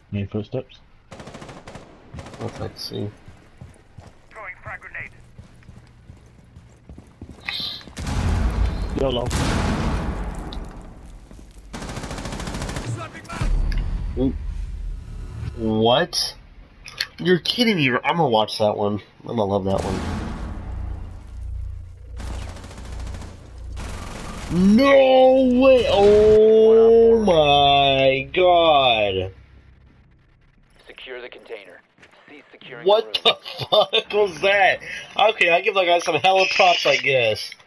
Any footsteps? Let's like see. Throwing frag grenade. YOLO. Swapping mag. What? You're kidding me. I'm gonna watch that one. I'm gonna love that one. No way! Oh my god! Secure the container. Cease securing What the room. the fuck was that? Okay, I give that guy some hella props, I guess.